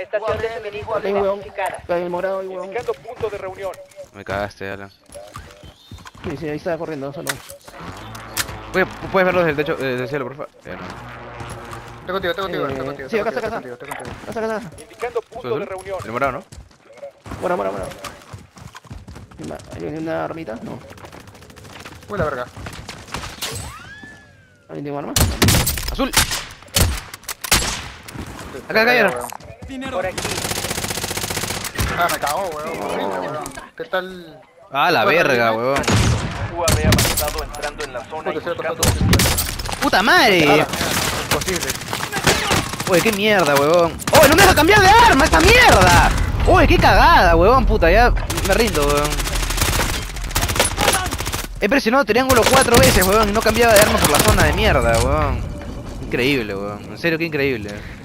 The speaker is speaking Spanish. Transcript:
Estación de suministro Ahí, weón. identificada. Cae el morado ahí, weón. Indicando punto de reunión. Me cagaste, Alan. Sí, sí, ahí está corriendo solo. ¿Puedes verlo desde el techo, desde el cielo, por favor? No. Estoy contigo, estoy contigo, estoy contigo. Sí, acá, estoy acá. contigo, estoy contigo. Acá. Indicando punto de reunión. El morado, ¿no? Bueno. ¿Hay una armita? No. Uy, la verga. ¿Alguien tiene un arma? ¡Azul! Acá, Weón. Por aquí. Ah, me cagó, weón. Horrible, weón. ¿Qué tal? ¡Ah, la verga, weón! UAV avanzado entrando en la zona y Puta, se ha buscando tocado ¡Puta madre! Imposible. Uy, qué mierda, huevón. ¡Oh, no me deja cambiar de arma esta mierda! Uy, qué cagada, huevón, puta, ya me rindo, huevón. He presionado triángulo 4 veces, huevón, y no cambiaba de arma por la zona de mierda, huevón. Increíble, huevón. En serio, qué increíble.